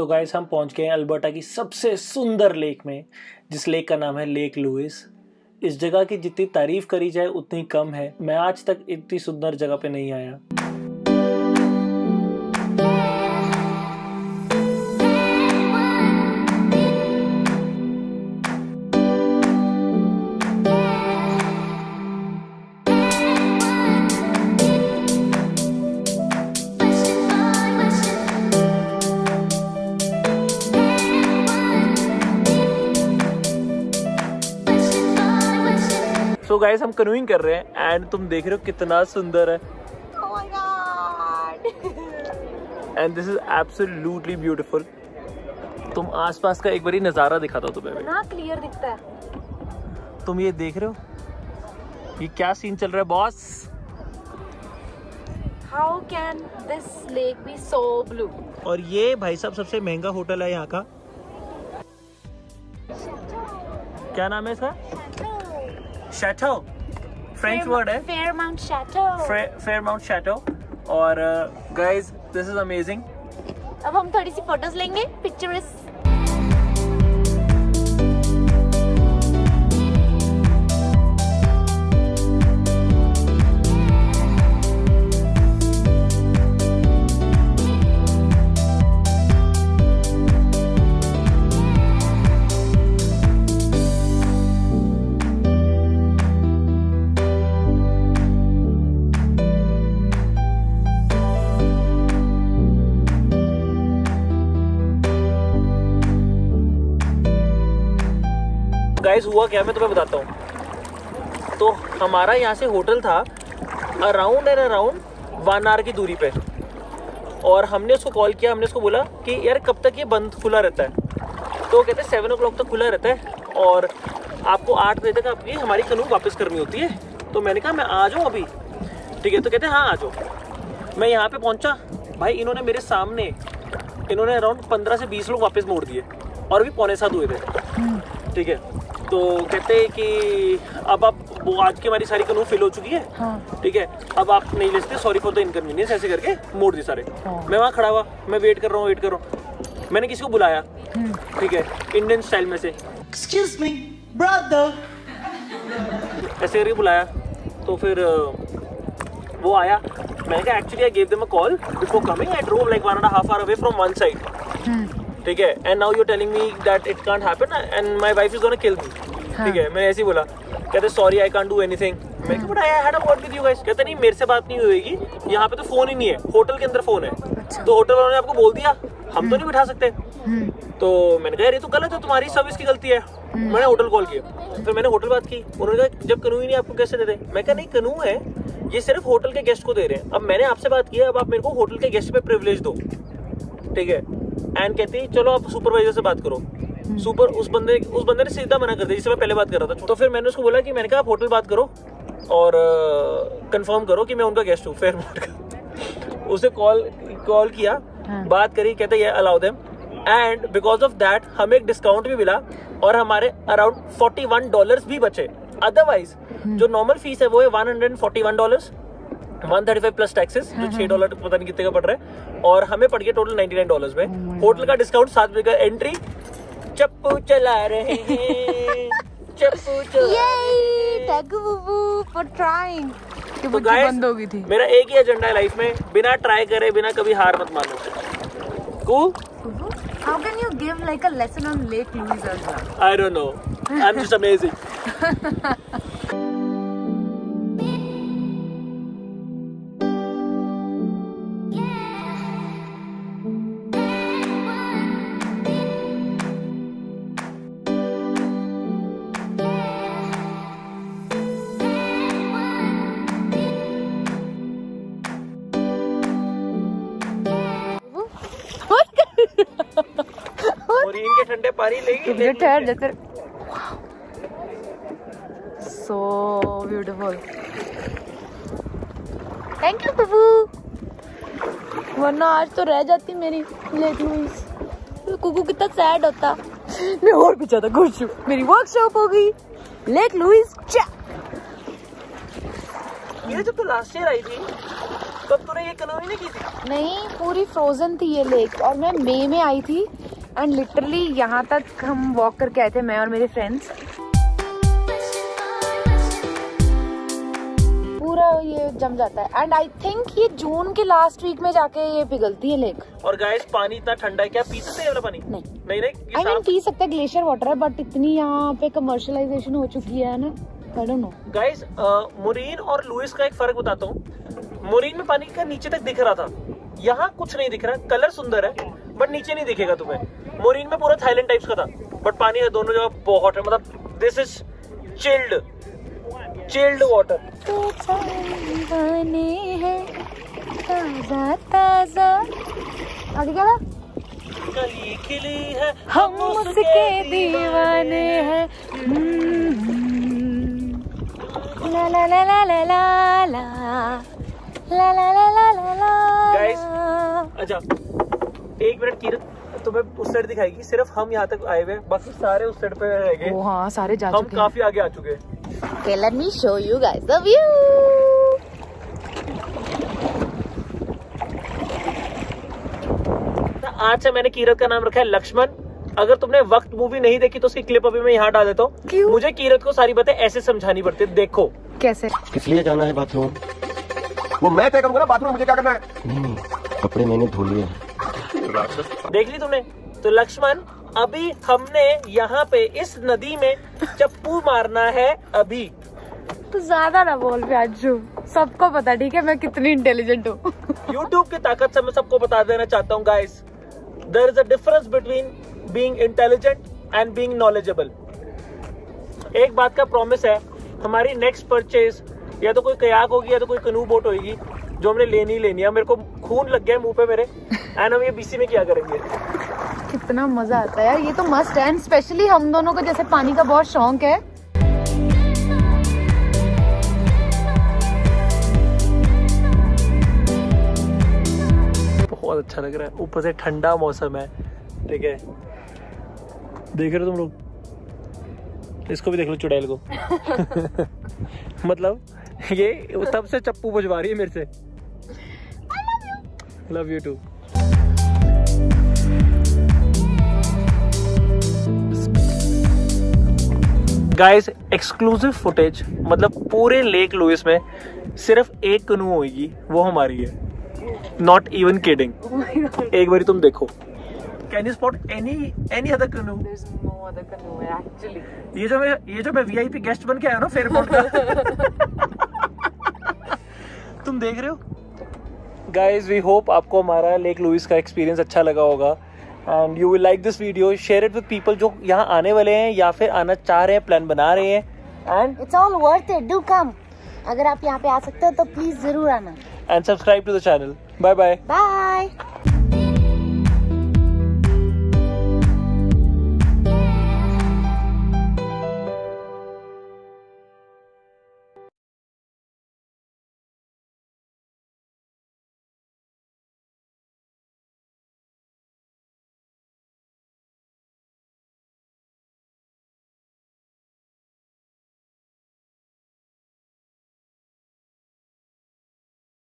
तो गाइस हम पहुंच गए हैं अल्बर्टा की सबसे सुंदर लेक में, जिस लेक का नाम है लेक लुइस। इस जगह की जितनी तारीफ करी जाए उतनी कम है। मैं आज तक इतनी सुंदर जगह पे नहीं आया। सो गाइस हम कनूइंग कर रहे हैं एंड तुम देख रहे हो कितना सुंदर है। Oh my God! And this is absolutely beautiful. तुम आसपास का एक बारी नजारा दिखाता हूं तुम्हें। ना क्लियर दिखता है। तुम ये देख रहे हो, ये क्या सीन चल रहा है boss? How can this lake be so blue? और ये भाई साहब सबसे महंगा होटल है यहाँ का। क्या नाम है इसका? शैटो, फ्रेंच वर्ड है। Fairmount Chateau. Fairmount chateau. और गाइस दिस इज अमेजिंग। अब हम थोड़ी सी फोटोज लेंगे, पिक्चर्स। गाइस हुआ क्या मैं तुम्हें बताता हूँ। तो हमारा यहाँ से होटल था अराउंड 1 आवर की दूरी पे, और हमने उसको कॉल किया। हमने उसको बोला कि यार कब तक ये बंद खुला रहता है? तो कहते हैं 7 o'clock तक खुला रहता है और आपको 8 बजे तक आपकी हमारी कनू वापस करनी होती है। तो मैंने कहा मैं आ जाऊँ अभी? ठीक है। तो कहते हैं हाँ आ जाओ। मैं यहाँ पे पहुँचा भाई, इन्होंने मेरे सामने अराउंड 15 से 20 लोग वापस मोड़ दिए और अभी 6:45 हुए थे। ठीक है। तो कहते हैं कि अब आप वो आज की हमारी सारी कनू फिल हो चुकी है। हाँ। ठीक है, अब आप नहीं ले सकते, सॉरी फॉर द इनकन्वीनियंस, ऐसे करके मोड़ दी सारे। हाँ। मैं वहाँ खड़ा हुआ, मैं वेट कर रहा हूँ। मैंने किसी को बुलाया, ठीक है, इंडियन स्टाइल में से, एक्सक्यूज मी ब्रदर, ऐसे करके बुलाया। तो फिर वो आया। मैंने कहा actually I gave them a call before coming, I drove like 1.5 hours away from one side. ठीक है, and now you are telling me that it can't happen and my wife is gonna kill me. ठीक है, मैंने ऐसे ही बोला। कहते sorry I can't do anything. मैं but I had a word with you guys. कहते नहीं मेरे से बात नहीं होएगी, यहाँ पे तो फोन ही नहीं है, होटल के अंदर फोन है। अच्छा। तो होटल वालों ने आपको बोल दिया, हम तो नहीं बिठा सकते। तो मैंने कहा ये तो गलत है, तुम्हारी सर्विस की गलती है। मैंने होटल कॉल किया, फिर मैंने होटल बात की। उन्होंने कहा जब कनू ही नहीं आपको कैसे दे दे? मैं कहा नहीं, कनू है ये सिर्फ होटल के गेस्ट को दे रहे हैं। अब मैंने आपसे बात की है, अब आप मेरे को होटल के गेस्ट पे प्रिविलेज दो। ठीक है। एंड कहती चलो आप सुपरवाइजर से बात करो। उस बंदे ने सीधा मना कर दिया जिससे मैं पहले बात कर रहा था। तो फिर मैंने उसको बोला कि मैंने कहा आप होटल बात करो और कंफर्म करो कि मैं उनका गेस्ट हूँ फेयरमाउंट का। उसे कॉल किया, बात करी, कहते ये allow them, and because of that हमें एक डिस्काउंट भी मिला और हमारे अराउंड $41 भी बचे। अदरवाइज जो नॉर्मल फीस है वो है $141, 135 प्लस टैक्सेस, जो $6 पता नहीं कितने का पड़ रहा है, और हमें पड़ गया टोटल $99 में। होटल का डिस्काउंट 7 बजे का एंट्री। चप्पू चला रहे हैं, चप्पू चला फॉर ट्राइंग। तो गाइस मेरा एक ही एजेंडा है लाइफ में, बिना ट्राई करे, बिना कभी हार मत मानो। Cool? How can you give like a lesson on Lake Louise as well? I don't know. I'm just amazing. और इनके ठंडे पानी लेगी। ठहर जाते। So beautiful. Thank you बाबू। वरना आज तो रह जाती मेरी लेक लुइस। कुकू कितना सैड होता। मैं और भी ज्यादा खुश हूँ, मेरी वर्कशॉप हो गई लेक लुइस। ये जब तू लास्ट ईयर आई थी तब तूने ये कनोई नहीं की थी? नहीं, पूरी फ्रोजन थी ये लेक और मैं मई में आई थी एंड लिटरली यहाँ तक हम वॉक करके आए थे, मैं और मेरे फ्रेंड्स। पूरा ये जम जाता है एंड आई थिंक ये जून के लास्ट वीक में जाके ये पिघलती है लेक। और गाइस पानी इतना ठंडा है, क्या पी सकते हैं ये वाला पानी? नहीं नहीं आई मीन पी सकते हैं, ग्लेशियर वाटर है, बट इतनी यहाँ पे कमर्शियलाइजेशन हो चुकी है ना, I don't know. Guys Maureen और लुइस का एक फर्क बताता हूँ। मोरीन में पानी का नीचे तक दिख रहा था, यहाँ कुछ नहीं दिख रहा। कलर सुंदर है बट नीचे नहीं दिखेगा तुम्हें। मोरीन में पूरा थाईलैंड टाइप्स का था बट पानी है दोनों जगह बहुत है, मतलब दिस इज चिल्ड वाटर। ताजा ताजा आगे क्या था? कली खिली है हम उसके दीवाने हैं। ला ला ला ला ला ला ला ला ला ला ला ला ला। गाइस अच्छा एक मिनट, कीरत तुम्हें उस साइड दिखाएगी, सिर्फ हम यहाँ तक आए हुए, बाकी सारे उस साइड पे रह गए। हाँ सारे जा हम चुके काफी आगे आ चुके हैं। Okay, let me show you guys the view. आज से मैंने कीरत का नाम रखा है लक्ष्मण। अगर तुमने वक्त मूवी नहीं देखी तो उसकी क्लिप अभी मैं यहाँ डाल देता हूँ। क्यों? मुझे कीरत को सारी बातें ऐसे समझानी पड़ती है, देखो कैसे। किस लिए जाना है बाथरूम? वो मैं तय करूंगा ना बाथरूम मुझे क्या करना है। नहीं, कपड़े मैंने धो लिए। देख ली तुमने? तो लक्ष्मण अभी हमने यहाँ पे इस नदी में चप्पू मारना है अभी। तो ज्यादा ना बोल प्याजू, सबको पता ठीक है मैं कितनी इंटेलिजेंट हूँ। YouTube की ताकत से मैं सबको बता देना चाहता हूँ guys, there is a difference between being intelligent and being knowledgeable. एक बात का प्रॉमिस है, हमारी नेक्स्ट परचेज या तो कोई कयाक होगी या तो कोई कनू बोट होगी जो हमने लेनी है। मेरे को खून लग गया मुंह पे मेरे, एंड हम ये BC में क्या करेंगे। कितना मजा आता है यार, ये तो मस्ट है, स्पेशली हम दोनों को जैसे पानी का बहुत शौक है। बहुत अच्छा लग रहा है, ऊपर से ठंडा मौसम है, ठीक है। देख रहे हो तुम लोग, इसको भी देख लो चुड़ैल को। मतलब ये तब से चप्पू बुझवा रही है मेरे से। Love you too. Guys exclusive footage, मतलब पूरे लेक लुइस में सिर्फ एक कनू होगी, वो हमारी है। Not even kidding. एक बारी तुम देखो। Can you spot any other canoe? There's no other canoe actually. ये जो मैं VIP गेस्ट बन के आया ना फेयरपोर्ट का। तुम देख रहे हो गाइज। वी होप आपको हमारा लेक लुइस का एक्सपीरियंस अच्छा लगा होगा and you will like this video. Share it with people जो यहाँ आने वाले हैं या फिर आना चाह रहे हैं, प्लान बना रहे हैं। And It's all worth it. Do come. अगर आप यहाँ पे आ सकते हो तो प्लीज जरूर आना। And subscribe to the channel. Bye bye. Bye.